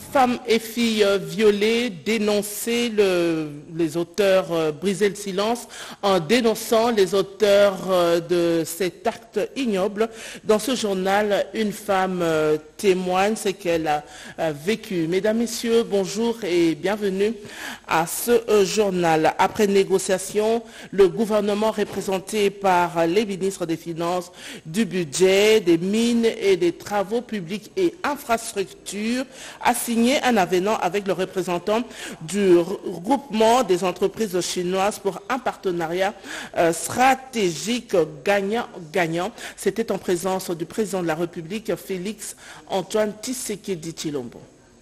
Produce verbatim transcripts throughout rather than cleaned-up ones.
Femmes et filles violées, dénoncer le, les auteurs, euh, briser le silence en dénonçant les auteurs euh, de cet acte ignoble. Dans ce journal, une femme euh, témoigne ce qu'elle a, a vécu. Mesdames, Messieurs, bonjour et bienvenue à ce euh, journal. Après négociation, le gouvernement représenté par les ministres des Finances, du Budget, des Mines et des Travaux publics et infrastructures a signé un avenant avec le représentant du regroupement des entreprises chinoises pour un partenariat euh, stratégique gagnant-gagnant. C'était en présence du président de la République, Félix Antoine Tshisekedi Tshilombo.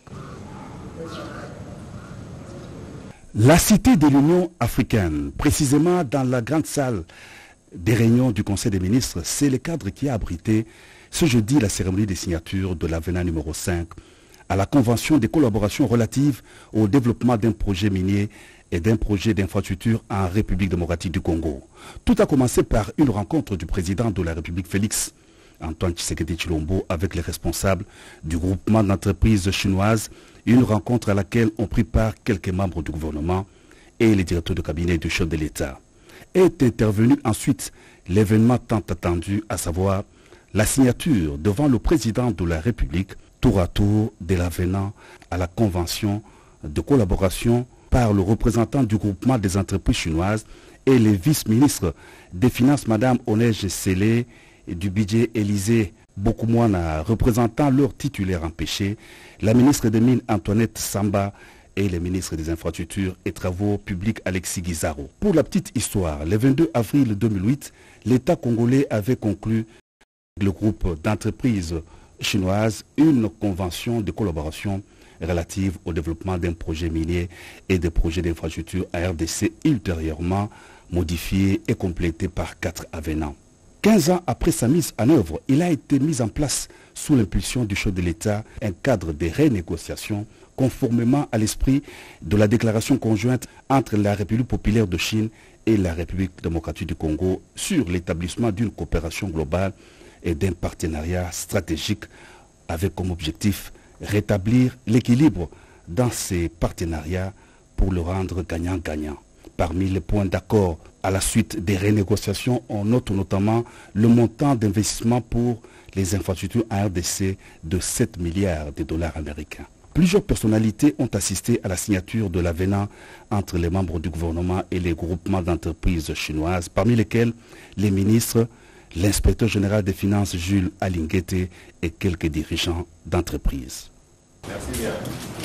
La cité de l'Union africaine, précisément dans la grande salle des réunions du Conseil des ministres, c'est le cadre qui a abrité ce jeudi la cérémonie des signatures de l'avenant numéro cinq à la Convention des collaborations relatives au développement d'un projet minier et d'un projet d'infrastructure en République démocratique du Congo. Tout a commencé par une rencontre du président de la République, Félix Antoine Tshisekedi Tshilombo, avec les responsables du groupement d'entreprises chinoises, une rencontre à laquelle ont pris part quelques membres du gouvernement et les directeurs de cabinet du chef de l'État. Est intervenu ensuite l'événement tant attendu, à savoir la signature devant le président de la République tour à tour de l'avenant à la convention de collaboration par le représentant du groupement des entreprises chinoises et les vice-ministres des Finances, Mme Onej Sélé, et du budget Élysée Bokoumouana, représentant leur titulaire empêché, la ministre des Mines Antoinette Samba et le ministre des Infrastructures et Travaux publics Alexis Guizaro. Pour la petite histoire, le vingt-deux avril deux mille huit, l'État congolais avait conclu avec le groupe d'entreprises chinoise une convention de collaboration relative au développement d'un projet minier et des projets d'infrastructure à R D C, ultérieurement modifié et complété par quatre avenants. quinze ans après sa mise en œuvre, il a été mis en place sous l'impulsion du chef de l'État un cadre de renégociation conformément à l'esprit de la déclaration conjointe entre la République populaire de Chine et la République démocratique du Congo sur l'établissement d'une coopération globale et d'un partenariat stratégique avec comme objectif rétablir l'équilibre dans ces partenariats pour le rendre gagnant-gagnant. Parmi les points d'accord à la suite des renégociations, on note notamment le montant d'investissement pour les infrastructures en R D C de sept milliards de dollars américains. Plusieurs personnalités ont assisté à la signature de l'avenant entre les membres du gouvernement et les groupements d'entreprises chinoises, parmi lesquels les ministres, l'inspecteur général des finances Jules Alinguete et quelques dirigeants d'entreprises. Merci bien.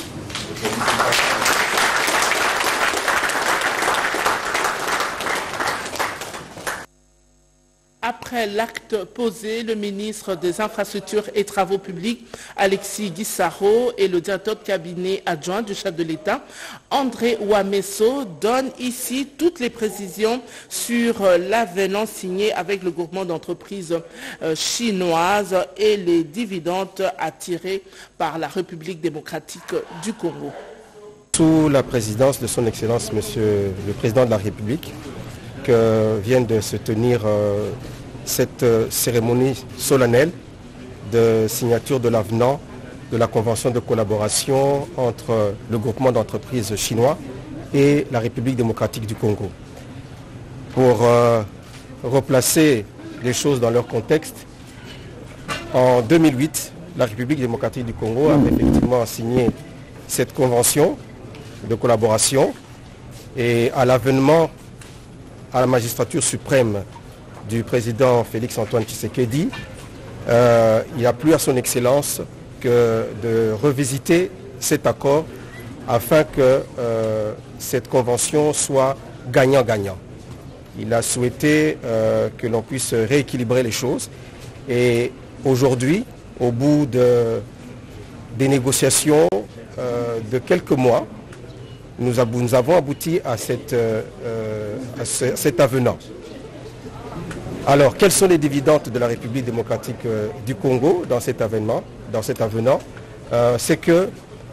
Après l'acte posé, le ministre des Infrastructures et Travaux publics, Alexis Guizaro, et le directeur de cabinet adjoint du chef de l'État, André Ouamesso, donnent ici toutes les précisions sur l'avenant signé avec le groupement d'entreprises chinoises et les dividendes attirés par la République démocratique du Congo. Sous la présidence de son Excellence, Monsieur le Président de la République, que vient de se tenir euh, cette euh, cérémonie solennelle de signature de l'avenant de la convention de collaboration entre euh, le groupement d'entreprises chinois et la République démocratique du Congo. Pour euh, replacer les choses dans leur contexte, en deux mille huit, la République démocratique du Congo avait effectivement signé cette convention de collaboration et à l'avènement à la magistrature suprême du président Félix Antoine Tshisekedi, euh, il a plu à son excellence que de revisiter cet accord afin que euh, cette convention soit gagnant-gagnant. Il a souhaité euh, que l'on puisse rééquilibrer les choses et aujourd'hui, au bout de, des négociations euh, de quelques mois, Nous, nous avons abouti à, cette, euh, à ce, cet avenant. Alors, quels sont les dividendes de la République démocratique euh, du Congo dans cet avenant, dans cet avenant euh, C'est que,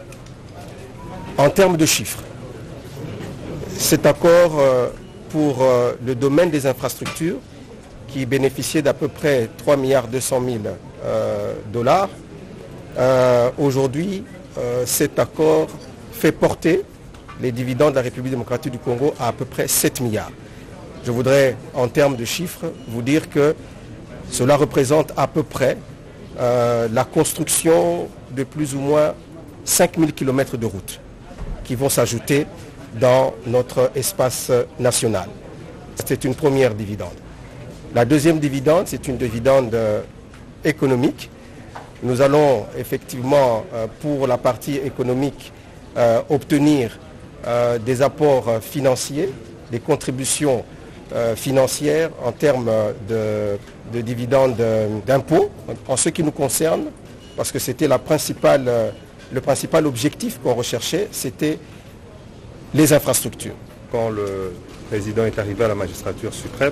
en termes de chiffres, cet accord euh, pour euh, le domaine des infrastructures, qui bénéficiait d'à peu près trois milliards deux cent mille euh, dollars, euh, aujourd'hui euh, cet accord fait porter les dividendes de la République démocratique du Congo à à peu près sept milliards. Je voudrais, en termes de chiffres, vous dire que cela représente à peu près euh, la construction de plus ou moins cinq mille kilomètres de routes qui vont s'ajouter dans notre espace national. C'est une première dividende. La deuxième dividende, c'est une dividende euh, économique. Nous allons effectivement, euh, pour la partie économique, euh, obtenir euh, des apports euh, financiers, des contributions euh, financières en termes de, de dividendes euh, d'impôts. En ce qui nous concerne, parce que c'était la principale, euh, le principal objectif qu'on recherchait, c'était les infrastructures. Quand le président est arrivé à la magistrature suprême,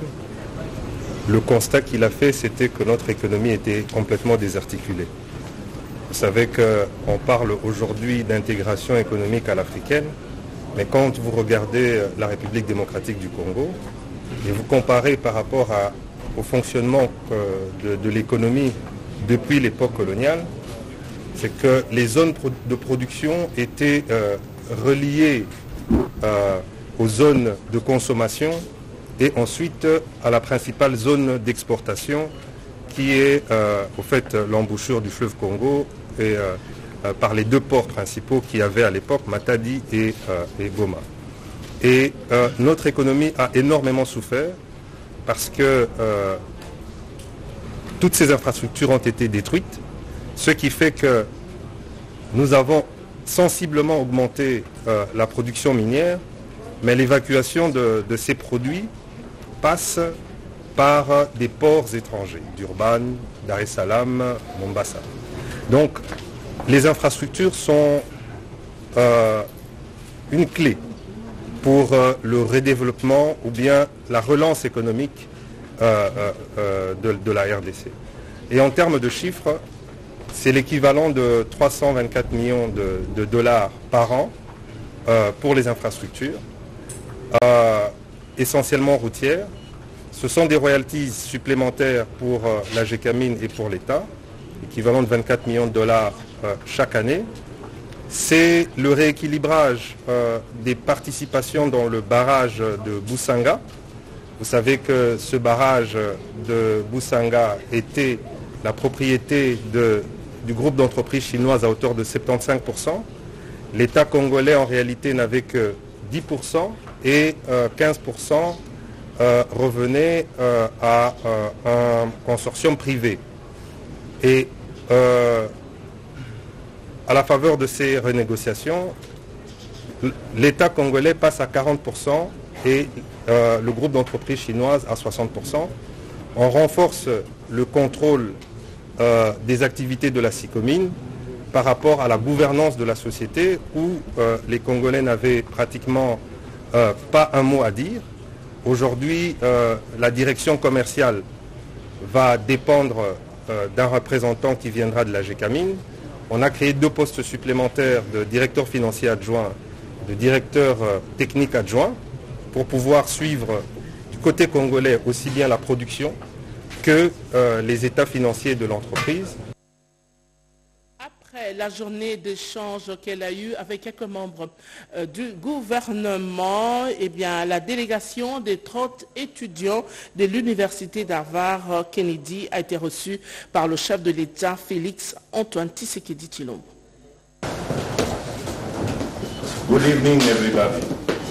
le constat qu'il a fait, c'était que notre économie était complètement désarticulée. Vous savez qu'on parle aujourd'hui d'intégration économique à l'africaine, mais quand vous regardez la République démocratique du Congo et vous comparez par rapport à, au fonctionnement de, de l'économie depuis l'époque coloniale, c'est que les zones de production étaient euh, reliées euh, aux zones de consommation et ensuite à la principale zone d'exportation qui est euh, au fait l'embouchure du fleuve Congo et euh, euh, par les deux ports principaux qu'il y avait à l'époque, Matadi et, euh, et Goma. Et euh, notre économie a énormément souffert parce que euh, toutes ces infrastructures ont été détruites, ce qui fait que nous avons sensiblement augmenté euh, la production minière, mais l'évacuation de, de ces produits passe par des ports étrangers, Durban, Dar es Salaam, Mombasa. Donc les infrastructures sont euh, une clé pour euh, le redéveloppement ou bien la relance économique euh, euh, de, de la R D C. Et en termes de chiffres, c'est l'équivalent de trois cent vingt-quatre millions de, de dollars par an euh, pour les infrastructures, euh, essentiellement routières. Ce sont des royalties supplémentaires pour euh, la Gécamine et pour l'État, équivalent de vingt-quatre millions de dollars euh, chaque année. C'est le rééquilibrage euh, des participations dans le barrage de Boussanga. Vous savez que ce barrage de Boussanga était la propriété de, du groupe d'entreprises chinoises à hauteur de soixante-quinze pour cent. L'État congolais en réalité n'avait que dix pour cent et euh, quinze pour cent euh, revenaient euh, à euh, un consortium privé. Et euh, à la faveur de ces renégociations, l'État congolais passe à quarante pour cent et euh, le groupe d'entreprises chinoises à soixante pour cent. On renforce le contrôle euh, des activités de la SICOMIN par rapport à la gouvernance de la société où euh, les Congolais n'avaient pratiquement euh, pas un mot à dire. Aujourd'hui, euh, la direction commerciale va dépendre euh, d'un représentant qui viendra de la Gécamine. On a créé deux postes supplémentaires de directeur financier adjoint, de directeur euh, technique adjoint, pour pouvoir suivre du côté congolais aussi bien la production que euh, les états financiers de l'entreprise. Après la journée d'échange qu'elle a eue avec quelques membres euh, du gouvernement, eh bien, la délégation des trente étudiants de l'université d'Harvard Kennedy a été reçue par le chef de l'État, Félix Antoine Tshisekedi Tshilombo. Good evening, everybody.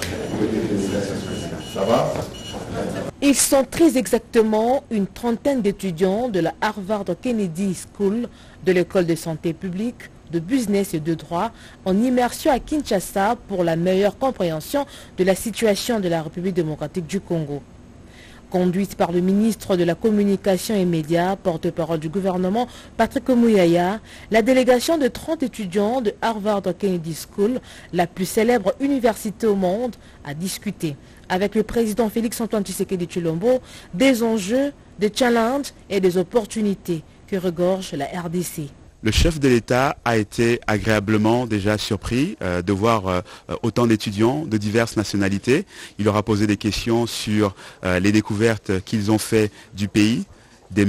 Ça va? Ils sont très exactement une trentaine d'étudiants de la Harvard Kennedy School de l'école de santé publique, de business et de droit en immersion à Kinshasa pour la meilleure compréhension de la situation de la République démocratique du Congo. Conduite par le ministre de la Communication et Médias, porte-parole du gouvernement, Patrick Mouyaya, la délégation de trente étudiants de Harvard Kennedy School, la plus célèbre université au monde, a discuté avec le président Félix Antoine Tshisekedi Tshilombo des enjeux, des challenges et des opportunités que regorge la R D C. Le chef de l'État a été agréablement déjà surpris euh, de voir euh, autant d'étudiants de diverses nationalités. Il leur a posé des questions sur euh, les découvertes qu'ils ont faites du pays, des,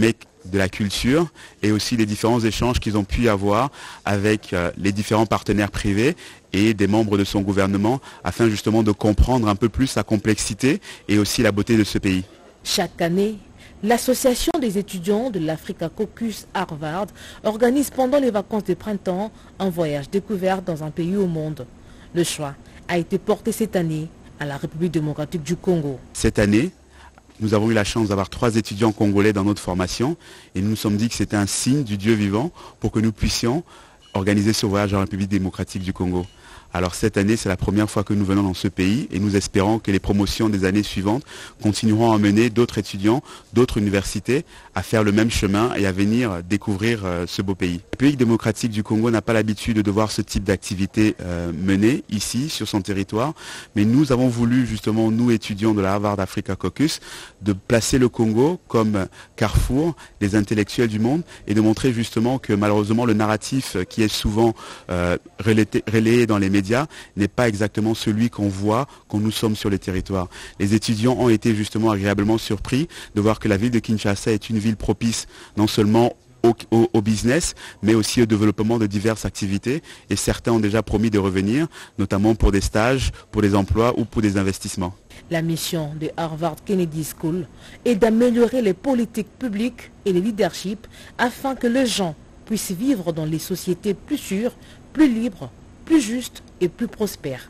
de la culture et aussi les différents échanges qu'ils ont pu avoir avec euh, les différents partenaires privés et des membres de son gouvernement afin justement de comprendre un peu plus la complexité et aussi la beauté de ce pays. Chaque année, l'Association des étudiants de l'Africa Caucus Harvard organise pendant les vacances de printemps un voyage découvert dans un pays au monde. Le choix a été porté cette année à la République démocratique du Congo. Cette année, nous avons eu la chance d'avoir trois étudiants congolais dans notre formation et nous nous sommes dit que c'était un signe du Dieu vivant pour que nous puissions organiser ce voyage en République démocratique du Congo. Alors cette année, c'est la première fois que nous venons dans ce pays et nous espérons que les promotions des années suivantes continueront à amener d'autres étudiants, d'autres universités à faire le même chemin et à venir découvrir euh, ce beau pays. La République démocratique du Congo n'a pas l'habitude de voir ce type d'activité euh, menée ici, sur son territoire, mais nous avons voulu justement, nous étudiants de la Harvard Africa Caucus, de placer le Congo comme carrefour des intellectuels du monde et de montrer justement que malheureusement le narratif qui est souvent euh, relayé, relayé dans les médias n'est pas exactement celui qu'on voit quand nous sommes sur les territoires. Les étudiants ont été justement agréablement surpris de voir que la ville de Kinshasa est une ville propice non seulement au, au, au business, mais aussi au développement de diverses activités et certains ont déjà promis de revenir, notamment pour des stages, pour des emplois ou pour des investissements. La mission de Harvard Kennedy School est d'améliorer les politiques publiques et le leadership afin que les gens puissent vivre dans les sociétés plus sûres, plus libres, plus justes et plus prospères.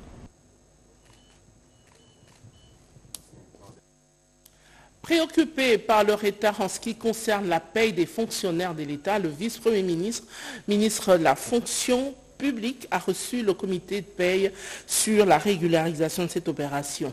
Préoccupé par leur retard en ce qui concerne la paye des fonctionnaires de l'État, le vice-premier ministre, ministre de la fonction publique, a reçu le comité de paye sur la régularisation de cette opération.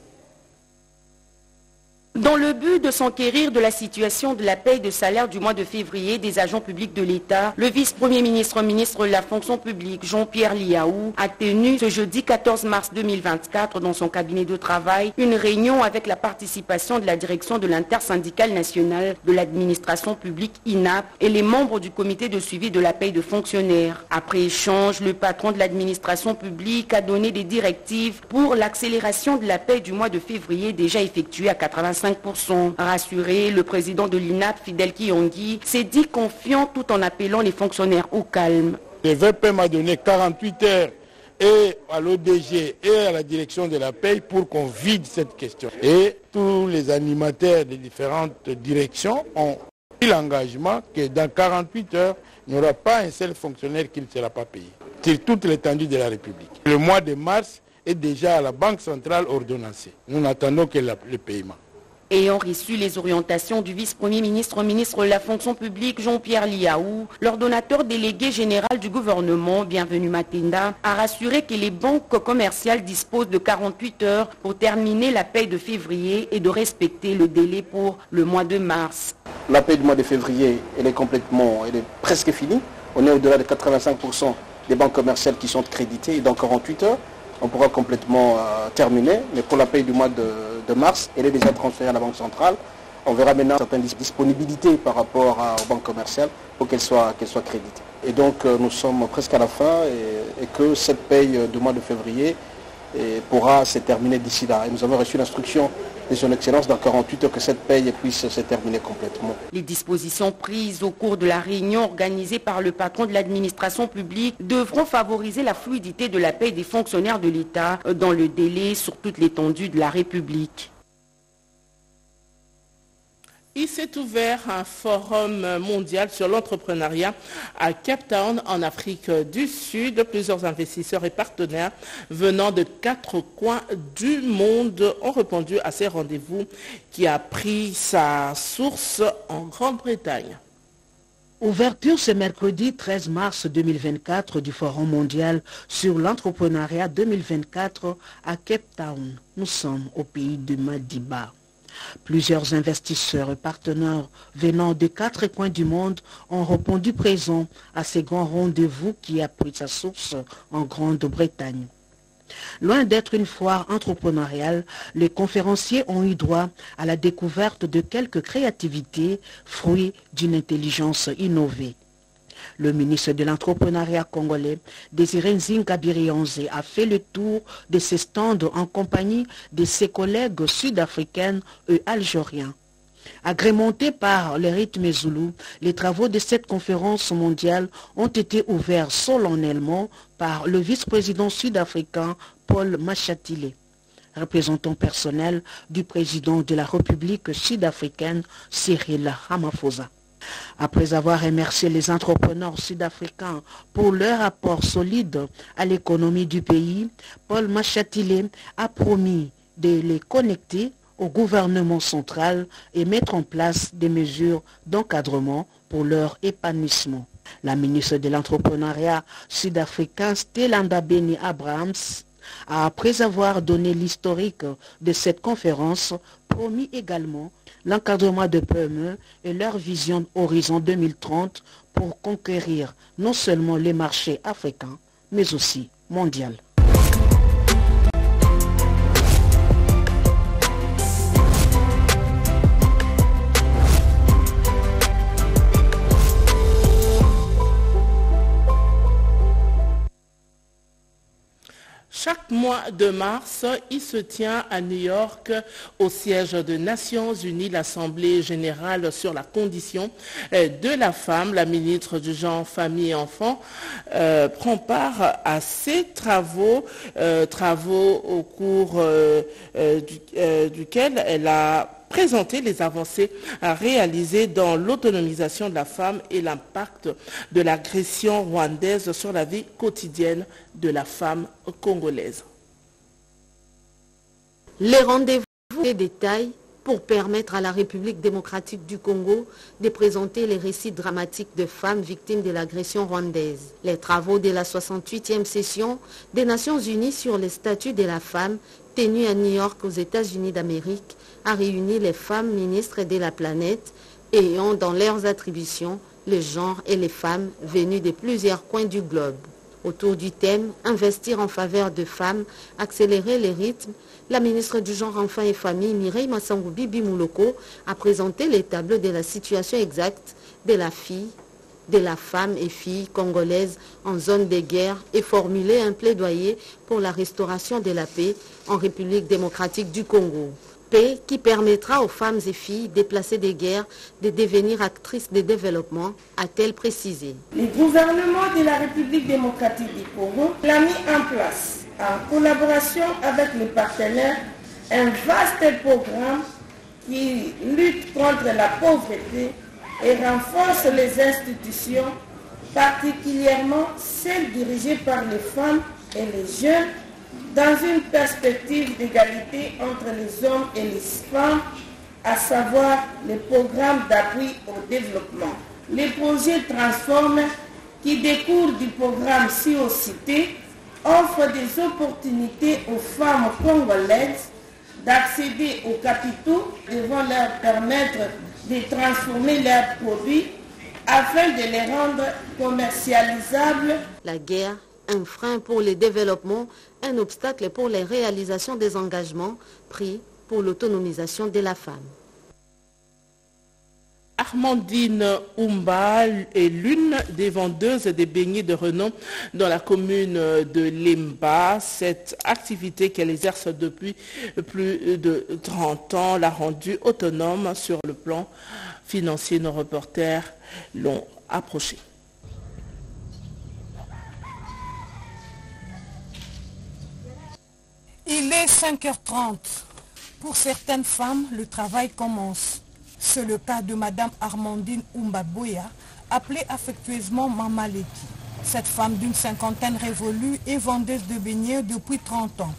Dans le but de s'enquérir de la situation de la paye de salaire du mois de février des agents publics de l'État, le vice-premier ministre, ministre de la fonction publique, Jean-Pierre Liaou, a tenu ce jeudi quatorze mars deux mille vingt-quatre dans son cabinet de travail une réunion avec la participation de la direction de l'intersyndicale nationale de l'administration publique I N A P et les membres du comité de suivi de la paye de fonctionnaires. Après échange, le patron de l'administration publique a donné des directives pour l'accélération de la paye du mois de février déjà effectuée à quatre-vingt-cinq pour cent. Rassuré, le président de l'I N A P, Fidel Kiyongi, s'est dit confiant tout en appelant les fonctionnaires au calme. Le V P m'a donné quarante-huit heures et à l'O D G et à la direction de la paye pour qu'on vide cette question. Et tous les animateurs des différentes directions ont pris l'engagement que dans quarante-huit heures, il n'y aura pas un seul fonctionnaire qui ne sera pas payé sur toute l'étendue de la République. Le mois de mars est déjà à la Banque centrale ordonnancé. Nous n'attendons que le paiement. Ayant reçu les orientations du vice-premier ministre, ministre de la fonction publique Jean-Pierre Liaou, l'ordonnateur délégué général du gouvernement, Bienvenu Matenda, a rassuré que les banques commerciales disposent de quarante-huit heures pour terminer la paie de février et de respecter le délai pour le mois de mars. La paie du mois de février, elle est complètement, elle est presque finie. On est au-delà de quatre-vingt-cinq pour cent des banques commerciales qui sont créditées et dans quarante-huit heures, on pourra complètement euh, terminer. Mais pour la paie du mois de, de mars, elle est déjà transférée à la Banque centrale. On verra maintenant certaines disponibilités par rapport à, aux banques commerciales pour qu'elles soient, qu'elles soient créditées. Et donc euh, nous sommes presque à la fin et, et que cette paie du mois de février et, pourra se terminer d'ici là. Et nous avons reçu l'instruction de son Excellence dans quarante-huit heures que cette paie puisse se terminer complètement. Les dispositions prises au cours de la réunion organisée par le patron de l'administration publique devront favoriser la fluidité de la paie des fonctionnaires de l'État dans le délai sur toute l'étendue de la République. Il s'est ouvert un forum mondial sur l'entrepreneuriat à Cape Town, en Afrique du Sud. Plusieurs investisseurs et partenaires venant de quatre coins du monde ont répondu à ces rendez-vous qui a pris sa source en Grande-Bretagne. Ouverture ce mercredi treize mars deux mille vingt-quatre du Forum mondial sur l'entrepreneuriat deux mille vingt-quatre à Cape Town. Nous sommes au pays de Madiba. Plusieurs investisseurs et partenaires venant de quatre coins du monde ont répondu présents à ces grands rendez-vous qui a pris sa source en Grande-Bretagne. Loin d'être une foire entrepreneuriale, les conférenciers ont eu droit à la découverte de quelques créativités, fruits d'une intelligence innovée. Le ministre de l'entrepreneuriat congolais, Désiré Nzinga Birionze, a fait le tour de ses stands en compagnie de ses collègues sud-africains et algériens. Agrémentés par le rythme zoulou, les travaux de cette conférence mondiale ont été ouverts solennellement par le vice-président sud-africain Paul Mashatile, représentant personnel du président de la République sud-africaine Cyril Ramaphosa. Après avoir remercié les entrepreneurs sud-africains pour leur apport solide à l'économie du pays, Paul Mashatile a promis de les connecter au gouvernement central et mettre en place des mesures d'encadrement pour leur épanouissement. La ministre de l'entrepreneuriat sud-africain Stella Ndabeni-Abrahams a, après avoir donné l'historique de cette conférence, promis également l'encadrement de P M E et leur vision Horizon deux mille trente pour conquérir non seulement les marchés africains, mais aussi mondiaux. Chaque mois de mars, il se tient à New York, au siège des Nations Unies, l'Assemblée générale sur la condition de la femme. La ministre du Genre, Famille et Enfants euh, prend part à ces travaux, euh, travaux au cours euh, euh, du, euh, duquel elle a présenter les avancées réalisées dans l'autonomisation de la femme et l'impact de l'agression rwandaise sur la vie quotidienne de la femme congolaise. Les rendez-vous et détails pour permettre à la République démocratique du Congo de présenter les récits dramatiques de femmes victimes de l'agression rwandaise. Les travaux de la soixante-huitième session des Nations Unies sur les statuts de la femme tenue à New York aux États-Unis d'Amérique a réuni les femmes ministres de la planète ayant dans leurs attributions le genre et les femmes venues de plusieurs coins du globe. Autour du thème « Investir en faveur de femmes, accélérer les rythmes », la ministre du Genre, Enfants et Famille, Mireille Massangou Bibi Mouloko, a présenté les tableaux de la situation exacte de la fille, de la femme et fille congolaise en zone de guerre et formulé un plaidoyer pour la restauration de la paix en République démocratique du Congo. Paix qui permettra aux femmes et filles déplacées des guerres de devenir actrices de développement, a-t-elle précisé. Le gouvernement de la République démocratique du Congo a mis en place, en collaboration avec les partenaires, un vaste programme qui lutte contre la pauvreté et renforce les institutions, particulièrement celles dirigées par les femmes et les jeunes, dans une perspective d'égalité entre les hommes et les femmes, à savoir les programmes d'appui au développement. Les projets Transforme, qui découlent du programme ci-cité, offrent des opportunités aux femmes congolaises d'accéder aux capitaux devant leur permettre de transformer leurs produits afin de les rendre commercialisables. La guerre, un frein pour le développement, un obstacle pour les réalisations des engagements pris pour l'autonomisation de la femme. Armandine Oumba est l'une des vendeuses des beignets de renom dans la commune de Lemba. Cette activité qu'elle exerce depuis plus de trente ans l'a rendue autonome sur le plan financier. Nos reporters l'ont approchée. Il est cinq heures trente. Pour certaines femmes, le travail commence. C'est le cas de Madame Armandine Oumbaboya, appelée affectueusement Mama Leki. Cette femme d'une cinquantaine révolue est vendeuse de beignets depuis trente ans.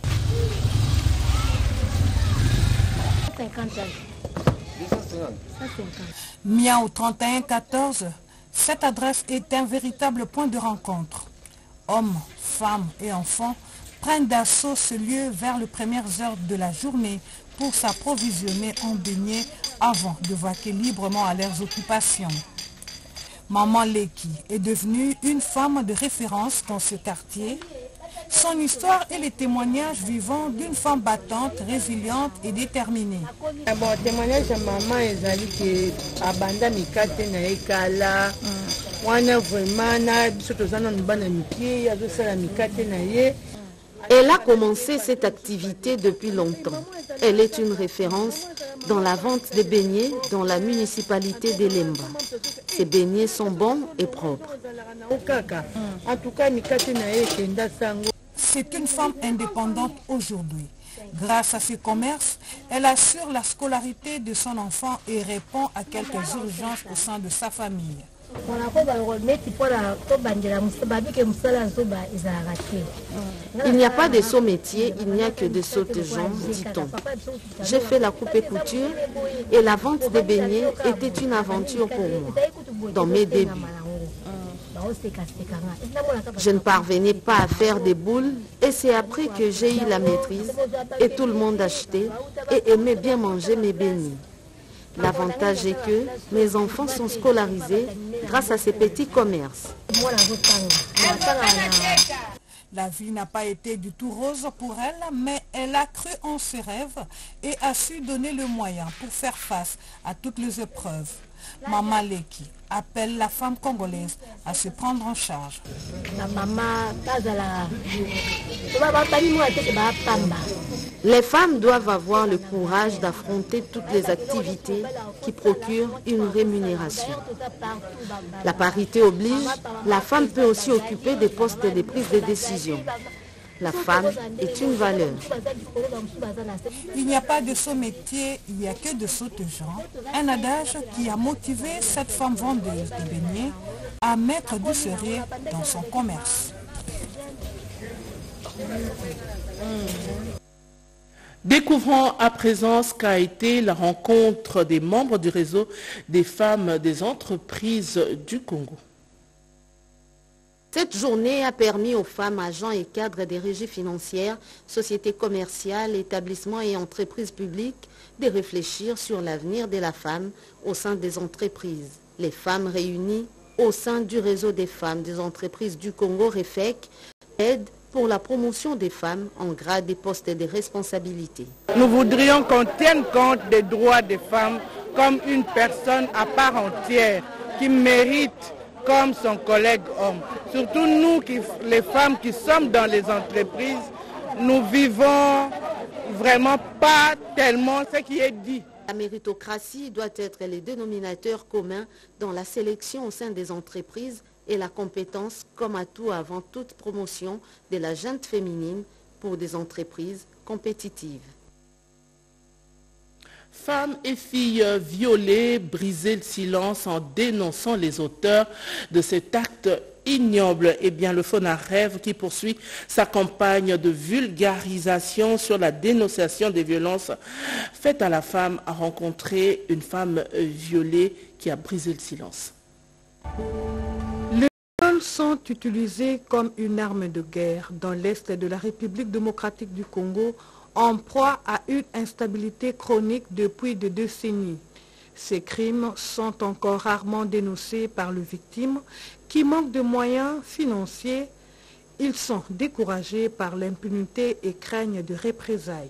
Miao trente et un quatorze, cette adresse est un véritable point de rencontre. Hommes, femmes et enfants prennent d'assaut ce lieu vers les premières heures de la journée pour s'approvisionner en beignets avant de vaquer librement à leurs occupations. Maman Leki est devenue une femme de référence dans ce quartier. Son histoire est le témoignage vivant d'une femme battante, résiliente et déterminée. Bon, témoignage de maman ezali ke abanda mikate na ekala. Wana vraiment na biso tozana nbana miki azosala mikate na ye. Elle a commencé cette activité depuis longtemps. Elle est une référence dans la vente des beignets dans la municipalité d'Elemba. Ces beignets sont bons et propres. C'est une femme indépendante aujourd'hui. Grâce à ce commerce, elle assure la scolarité de son enfant et répond à quelques urgences au sein de sa famille. Il n'y a pas de saut métier, il n'y a que de sautes gens, dit-on. J'ai fait la coupe et couture et la vente des beignets était une aventure pour moi, dans mes débuts. Je ne parvenais pas à faire des boules et c'est après que j'ai eu la maîtrise et tout le monde achetait et aimait bien manger mes beignets. L'avantage est que mes enfants sont scolarisés grâce à ces petits commerces. La vie n'a pas été du tout rose pour elle, mais elle a cru en ses rêves et a su donner le moyen pour faire face à toutes les épreuves. Maman Leki appelle la femme congolaise à se prendre en charge. Les femmes doivent avoir le courage d'affronter toutes les activités qui procurent une rémunération. La parité oblige, la femme peut aussi occuper des postes de prise de décision. La femme est une valeur. Il n'y a pas de saut métier, il n'y a que de saute gens. Un adage qui a motivé cette femme vendeuse de beignets à mettre du sérieux dans son commerce. Découvrons à présent ce qu'a été la rencontre des membres du réseau des femmes des entreprises du Congo. Cette journée a permis aux femmes agents et cadres des régies financières, sociétés commerciales, établissements et entreprises publiques de réfléchir sur l'avenir de la femme au sein des entreprises. Les femmes réunies au sein du réseau des femmes des entreprises du Congo, REFEC, aident pour la promotion des femmes en grade des postes de responsabilité. Nous voudrions qu'on tienne compte des droits des femmes comme une personne à part entière qui mérite comme son collègue homme. Surtout nous, qui, les femmes qui sommes dans les entreprises, nous vivons vraiment pas tellement ce qui est dit. La méritocratie doit être le dénominateur commun dans la sélection au sein des entreprises et la compétence comme atout avant toute promotion de la gente féminine pour des entreprises compétitives. Femmes et filles violées, briser le silence en dénonçant les auteurs de cet acte ignoble. Eh bien, le FONAREV qui poursuit sa campagne de vulgarisation sur la dénonciation des violences faites à la femme a rencontré une femme violée qui a brisé le silence. Les viols sont utilisés comme une arme de guerre dans l'Est de la République démocratique du Congo, en proie à une instabilité chronique depuis des décennies. Ces crimes sont encore rarement dénoncés par les victimes qui manquent de moyens financiers. Ils sont découragés par l'impunité et craignent de représailles.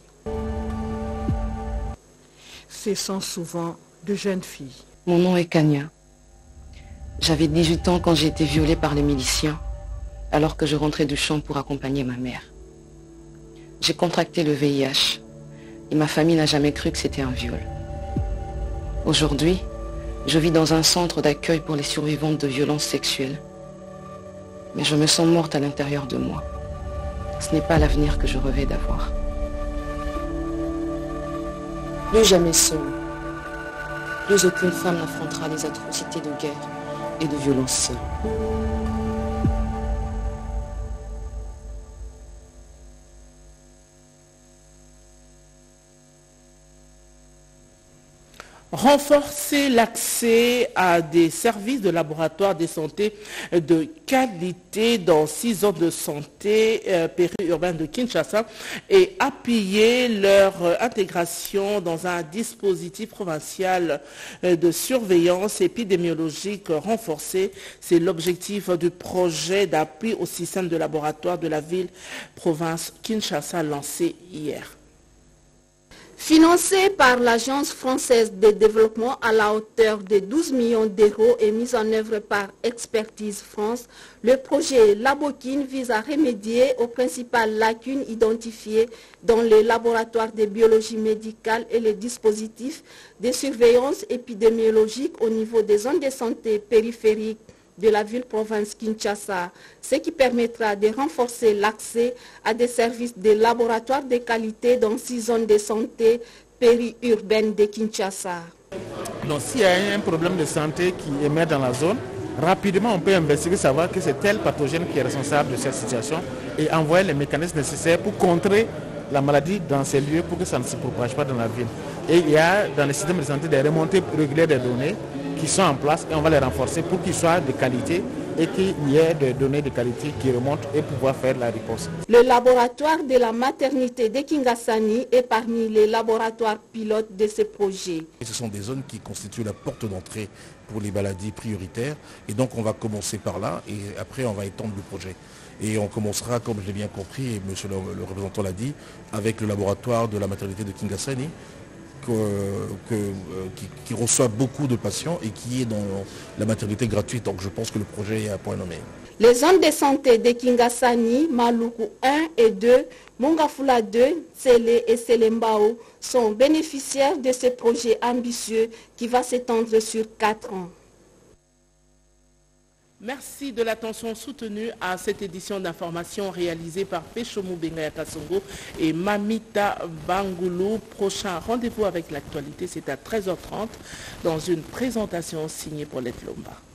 Ce sont souvent de jeunes filles. Mon nom est Kanya. J'avais dix-huit ans quand j'ai été violée par les miliciens, alors que je rentrais du champ pour accompagner ma mère. J'ai contracté le V I H et ma famille n'a jamais cru que c'était un viol. Aujourd'hui, je vis dans un centre d'accueil pour les survivantes de violences sexuelles. Mais je me sens morte à l'intérieur de moi. Ce n'est pas l'avenir que je rêvais d'avoir. Plus jamais seule. Plus aucune femme n'affrontera les atrocités de guerre et de violence seule. Renforcer l'accès à des services de laboratoire de santé de qualité dans six zones de santé euh, périurbaines de Kinshasa et appuyer leur euh, intégration dans un dispositif provincial euh, de surveillance épidémiologique renforcé. C'est l'objectif du projet d'appui au système de laboratoire de la ville-province Kinshasa lancé hier. Financé par l'Agence française de développement à la hauteur de douze millions d'euros et mis en œuvre par Expertise France, le projet Labokine vise à remédier aux principales lacunes identifiées dans les laboratoires de biologie médicale et les dispositifs de surveillance épidémiologique au niveau des zones de santé périphériques de la ville-province Kinshasa, ce qui permettra de renforcer l'accès à des services de laboratoires de qualité dans six zones de santé périurbaines de Kinshasa. Donc s'il y a un problème de santé qui émerge dans la zone, rapidement on peut investiguer, savoir que c'est tel pathogène qui est responsable de cette situation et envoyer les mécanismes nécessaires pour contrer la maladie dans ces lieux pour que ça ne se propage pas dans la ville. Et il y a dans les systèmes de santé des remontées régulières des données qui sont en place et on va les renforcer pour qu'ils soient de qualité et qu'il y ait des données de qualité qui remontent et pouvoir faire la réponse. Le laboratoire de la maternité de Kingasani est parmi les laboratoires pilotes de ce projet. Ce sont des zones qui constituent la porte d'entrée pour les maladies prioritaires et donc on va commencer par là et après on va étendre le projet. Et on commencera, comme je l'ai bien compris et monsieur le, le représentant l'a dit, avec le laboratoire de la maternité de Kingasani, Que, que, euh, qui, qui reçoit beaucoup de patients et qui est dans la maternité gratuite. Donc je pense que le projet est à point nommé. Les zones de santé de Kingasani, Maluku un et deux, Mongafula deux, Sele et Selembao sont bénéficiaires de ce projet ambitieux qui va s'étendre sur quatre ans. Merci de l'attention soutenue à cette édition d'information réalisée par Péchomu Bengaya Kasongo et Mamita Bangoulou. Prochain rendez-vous avec l'actualité, c'est à treize heures trente dans une présentation signée Paulette Lomba.